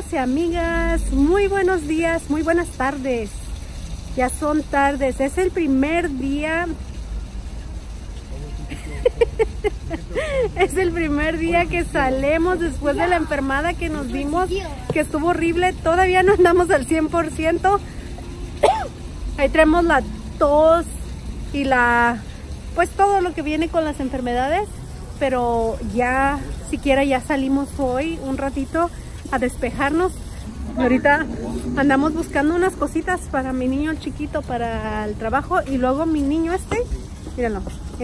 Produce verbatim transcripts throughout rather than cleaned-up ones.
y amigas, muy buenos días, muy buenas tardes. Ya son tardes, es el primer día es el primer día que salimos después de la enfermada que nos dimos, que estuvo horrible. Todavía no andamos al cien por ciento. Ahí traemos la tos y la, pues todo lo que viene con las enfermedades, pero ya siquiera ya salimos hoy un ratito a despejarnos. Ahorita andamos buscando unas cositas para mi niño chiquito para el trabajo, y luego mi niño este, mírenlo,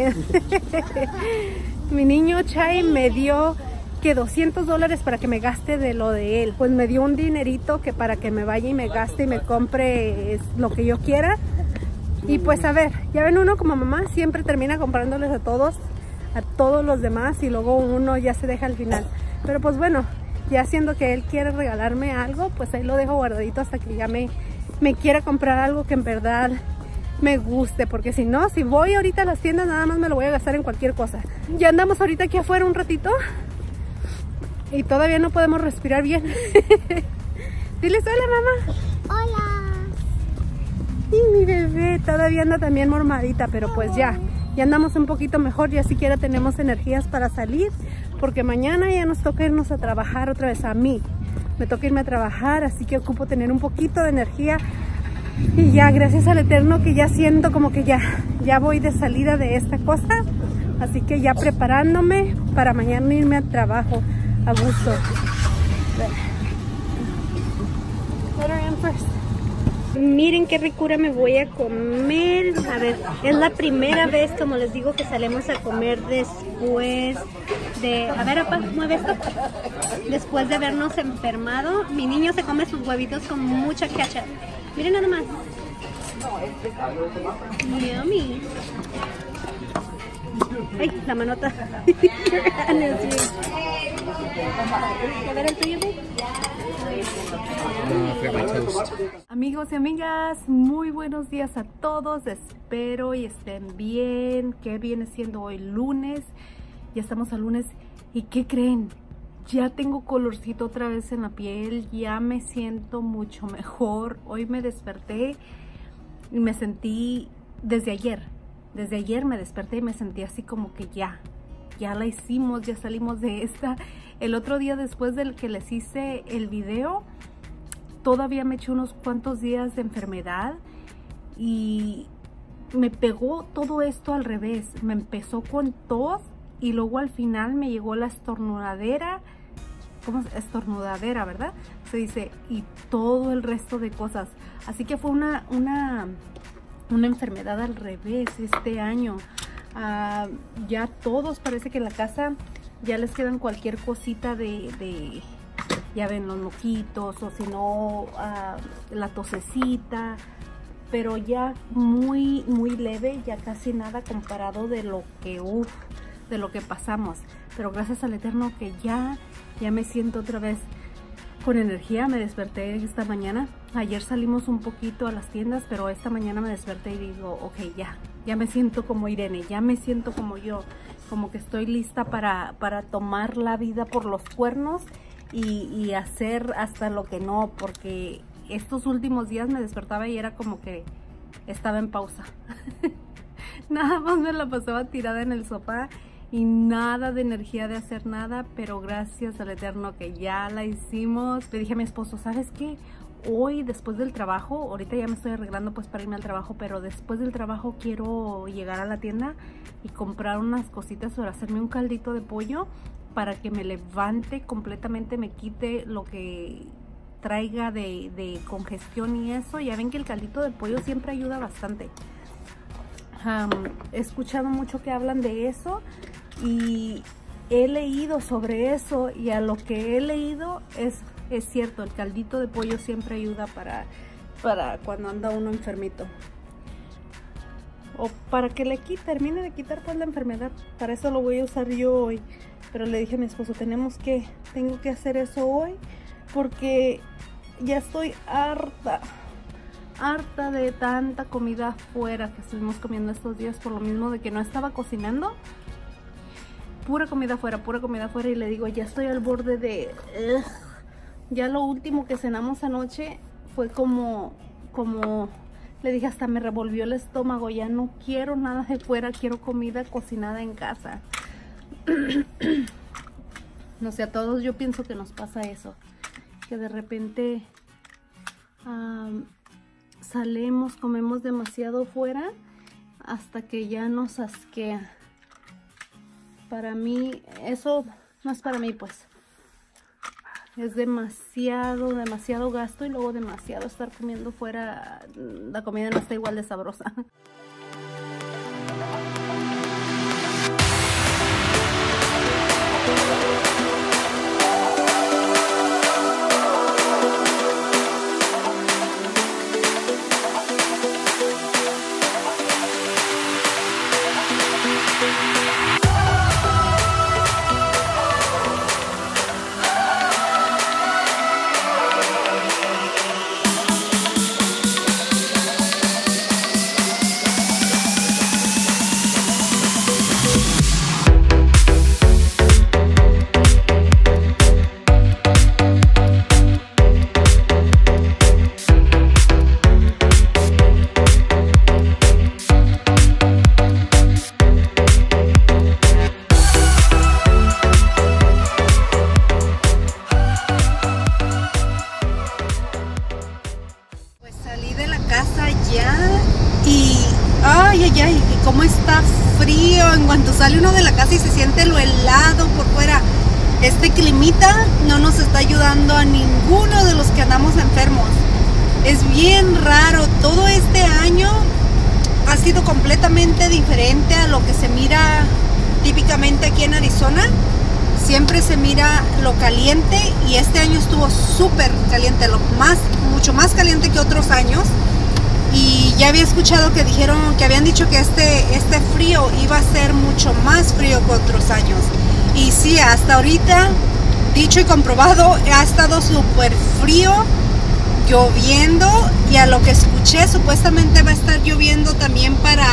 mi niño Chai me dio que doscientos dólares para que me gaste de lo de él. Pues me dio un dinerito que para que me vaya y me gaste y me compre lo que yo quiera. Y pues a ver, ya ven, uno como mamá siempre termina comprándoles a todos, a todos los demás, y luego uno ya se deja al final. Pero pues bueno, ya siendo que él quiere regalarme algo, pues ahí lo dejo guardadito hasta que ya me, me quiera comprar algo que en verdad me guste, porque si no, si voy ahorita a las tiendas nada más me lo voy a gastar en cualquier cosa. Ya andamos ahorita aquí afuera un ratito y todavía no podemos respirar bien. Diles hola, mamá. Hola. Y mi bebé todavía anda también mormadita, pero pues ya, ya andamos un poquito mejor, ya siquiera tenemos energías para salir, porque mañana ya nos toca irnos a trabajar otra vez. A mí me toca irme a trabajar, así que ocupo tener un poquito de energía. Y ya, gracias al Eterno, que ya siento como que ya, ya voy de salida de esta cosa. Así que ya preparándome para mañana irme al trabajo a gusto. Miren qué ricura me voy a comer. A ver, es la primera vez, como les digo, que salimos a comer después de... A ver, papá, mueve esto. Después de habernos enfermado. Mi niño se come sus huevitos con mucha ketchup. Miren nada más. Yummy. Ay, la manota. A ver el tuyo, babe. Amigos y amigas, muy buenos días a todos. Espero y estén bien. ¿Qué viene siendo hoy? Lunes. Ya estamos al lunes. ¿Y qué creen? Ya tengo colorcito otra vez en la piel. Ya me siento mucho mejor. Hoy me desperté y me sentí desde ayer. Desde ayer me desperté y me sentí así como que ya. Ya la hicimos, ya salimos de esta. El otro día, después del que les hice el video, todavía me eché unos cuantos días de enfermedad y me pegó todo esto al revés. Me empezó con tos y luego al final me llegó la estornudadera. ¿Cómo es? Estornudadera, ¿verdad? Se dice, y todo el resto de cosas. Así que fue una, una, una enfermedad al revés este año. Uh, ya todos parece que en la casa ya les quedan cualquier cosita de, de ya ven, los moquitos, o si no, uh, la tosecita, pero ya muy, muy leve, ya casi nada comparado de lo que, uff, de lo que pasamos. Pero gracias al Eterno que ya, ya me siento otra vez con energía. Me desperté esta mañana. Ayer salimos un poquito a las tiendas, pero esta mañana me desperté y digo, ok, ya, ya me siento como Irene, ya me siento como yo, como que estoy lista para, para tomar la vida por los cuernos y, y hacer hasta lo que no, porque estos últimos días me despertaba y era como que estaba en pausa. Nada más me la pasaba tirada en el sofá y nada de energía de hacer nada, pero gracias al Eterno que ya la hicimos. Le dije a mi esposo, ¿sabes qué? Hoy, después del trabajo, ahorita ya me estoy arreglando pues para irme al trabajo, pero después del trabajo quiero llegar a la tienda y comprar unas cositas para hacerme un caldito de pollo para que me levante completamente, me quite lo que traiga de, de congestión y eso. Ya ven que el caldito de pollo siempre ayuda bastante. Um, he escuchado mucho que hablan de eso y he leído sobre eso, y a lo que he leído es, es cierto, el caldito de pollo siempre ayuda para, para cuando anda uno enfermito, o para que le quite, termine de quitar pues la enfermedad. Para eso lo voy a usar yo hoy, pero le dije a mi esposo, tenemos que, tengo que hacer eso hoy porque ya estoy harta harta de tanta comida afuera que estuvimos comiendo estos días, por lo mismo de que no estaba cocinando. Pura comida afuera, pura comida afuera, y le digo, ya estoy al borde de... Ya lo último que cenamos anoche fue como, como, le dije, hasta me revolvió el estómago. Ya no quiero nada de fuera, quiero comida cocinada en casa. No sé, a todos yo pienso que nos pasa eso, que de repente um, salimos, comemos demasiado fuera hasta que ya nos asquea. Para mí, eso no es para mí, pues. Es demasiado, demasiado gasto y luego demasiado estar comiendo fuera. La comida no está igual de sabrosa. Cómo está frío en cuanto sale uno de la casa y se siente lo helado por fuera. Este climita no nos está ayudando a ninguno de los que andamos enfermos. Es bien raro. Todo este año ha sido completamente diferente a lo que se mira típicamente aquí en Arizona. Siempre se mira lo caliente y este año estuvo súper caliente, lo más, mucho más caliente que otros años. Y ya había escuchado que dijeron, que habían dicho que este, este frío iba a ser mucho más frío que otros años. Y sí, hasta ahorita, dicho y comprobado, ha estado súper frío, lloviendo. Y a lo que escuché, supuestamente va a estar lloviendo también para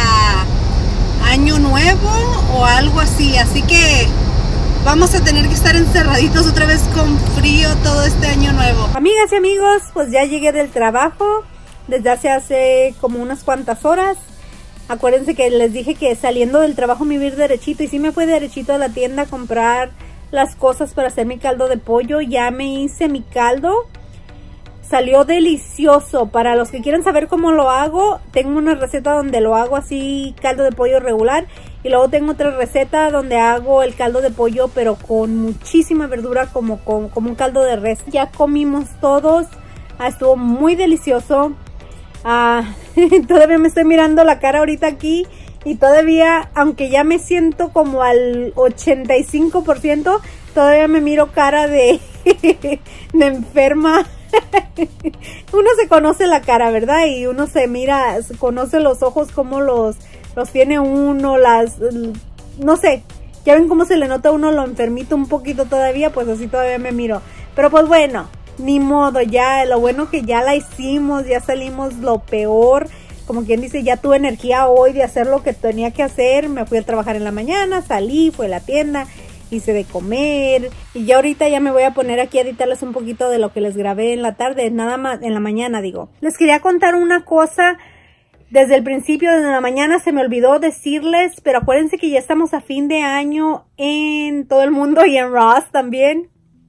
Año Nuevo o algo así. Así que vamos a tener que estar encerraditos otra vez con frío todo este Año Nuevo. Amigas y amigos, pues ya llegué del trabajo. Desde hace, hace como unas cuantas horas. Acuérdense que les dije que saliendo del trabajo me iba a ir derechito. Y sí me fui derechito a la tienda a comprar las cosas para hacer mi caldo de pollo. Ya me hice mi caldo. Salió delicioso. Para los que quieran saber cómo lo hago, tengo una receta donde lo hago así, caldo de pollo regular. Y luego tengo otra receta donde hago el caldo de pollo, pero con muchísima verdura, como, como, como un caldo de res. Ya comimos todos. Ah, estuvo muy delicioso. Ah, todavía me estoy mirando la cara ahorita aquí y todavía, aunque ya me siento como al ochenta y cinco por ciento, todavía me miro cara de, de enferma. Uno se conoce la cara, ¿verdad? Y uno se mira, se conoce los ojos, como los, los tiene uno, las, no sé, ya ven cómo se le nota a uno lo enfermito un poquito todavía, pues así todavía me miro. Pero pues bueno, ni modo, ya, lo bueno que ya la hicimos, ya salimos lo peor, como quien dice, ya tuve energía hoy de hacer lo que tenía que hacer. Me fui a trabajar en la mañana, salí, fui a la tienda, hice de comer, y ya ahorita ya me voy a poner aquí a editarles un poquito de lo que les grabé en la tarde, nada más, en la mañana digo. Les quería contar una cosa, desde el principio, desde la mañana se me olvidó decirles, pero acuérdense que ya estamos a fin de año en todo el mundo y en Ross también.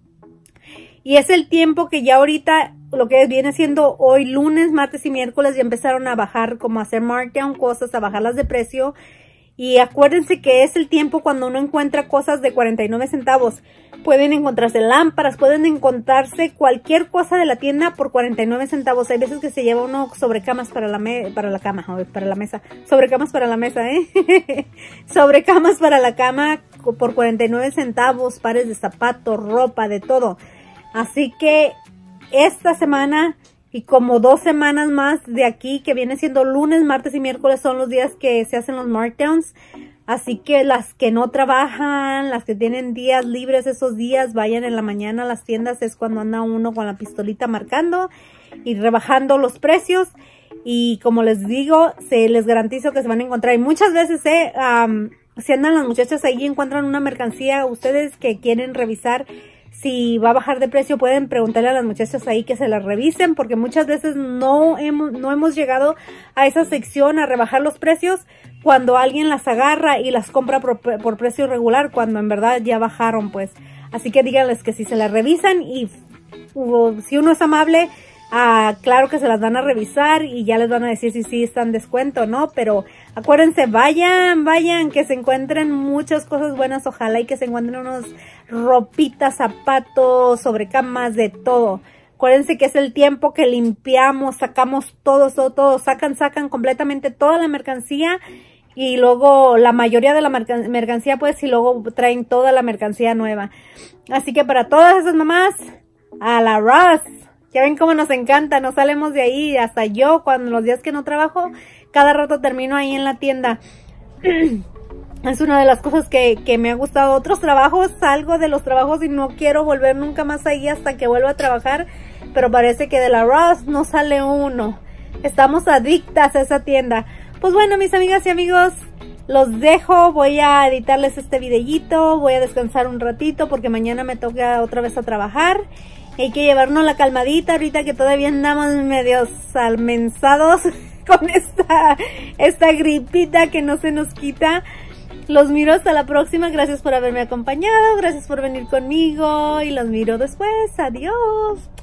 Y es el tiempo que ya ahorita, lo que viene siendo hoy lunes, martes y miércoles, ya empezaron a bajar, como a hacer markdown cosas, a bajarlas de precio. Y acuérdense que es el tiempo cuando uno encuentra cosas de cuarenta y nueve centavos. Pueden encontrarse lámparas, pueden encontrarse cualquier cosa de la tienda por cuarenta y nueve centavos. Hay veces que se lleva uno sobrecamas para la, me para la cama, o para la mesa. Sobrecamas para la mesa, ¿eh? Sobrecamas para la cama por cuarenta y nueve centavos, pares de zapatos, ropa, de todo. Así que esta semana y como dos semanas más de aquí, que viene siendo lunes, martes y miércoles, son los días que se hacen los markdowns. Así que las que no trabajan, las que tienen días libres esos días, vayan en la mañana a las tiendas. Es cuando anda uno con la pistolita marcando y rebajando los precios. Y como les digo, se les garantizo que se van a encontrar. Y muchas veces, eh, um, si andan las muchachas ahí y encuentran una mercancía, ustedes que quieren revisar, si va a bajar de precio, pueden preguntarle a las muchachas ahí que se las revisen, porque muchas veces no hemos, no hemos llegado a esa sección a rebajar los precios cuando alguien las agarra y las compra por, por precio regular, cuando en verdad ya bajaron, pues. Así que díganles que si se las revisan y uh, si uno es amable, uh, claro que se las van a revisar y ya les van a decir si sí están en descuento, ¿no? Pero acuérdense, vayan, vayan, que se encuentren muchas cosas buenas, ojalá, y que se encuentren unos ropitas, zapatos, sobrecamas, de todo. Acuérdense que es el tiempo que limpiamos, sacamos todo, todo, todo, sacan, sacan completamente toda la mercancía y luego la mayoría de la mercan mercancía, pues, y luego traen toda la mercancía nueva. Así que para todas esas mamás, a la Ross. Ya ven cómo nos encanta, no salemos de ahí. Hasta yo, cuando los días que no trabajo, cada rato termino ahí en la tienda. Es una de las cosas que, que me ha gustado. Otros trabajos, salgo de los trabajos y no quiero volver nunca más ahí hasta que vuelva a trabajar. Pero parece que de la Ross no sale uno. Estamos adictas a esa tienda. Pues bueno, mis amigas y amigos, los dejo. Voy a editarles este videíto. Voy a descansar un ratito porque mañana me toca otra vez a trabajar. Hay que llevarnos la calmadita ahorita que todavía andamos medio salmenzados con esta, esta gripita que no se nos quita. Los miro hasta la próxima. Gracias por haberme acompañado. Gracias por venir conmigo. Y los miro después. Adiós.